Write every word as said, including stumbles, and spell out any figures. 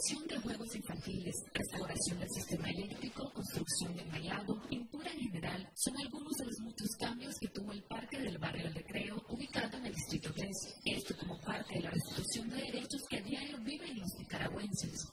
creación de juegos infantiles, restauración del sistema eléctrico, construcción de mallado, pintura en general, son algunos de los muchos cambios que tuvo el Parque del Barrio del Recreo, ubicado en el Distrito tres. Esto como parte de la restitución de derechos que a diario viven los nicaragüenses.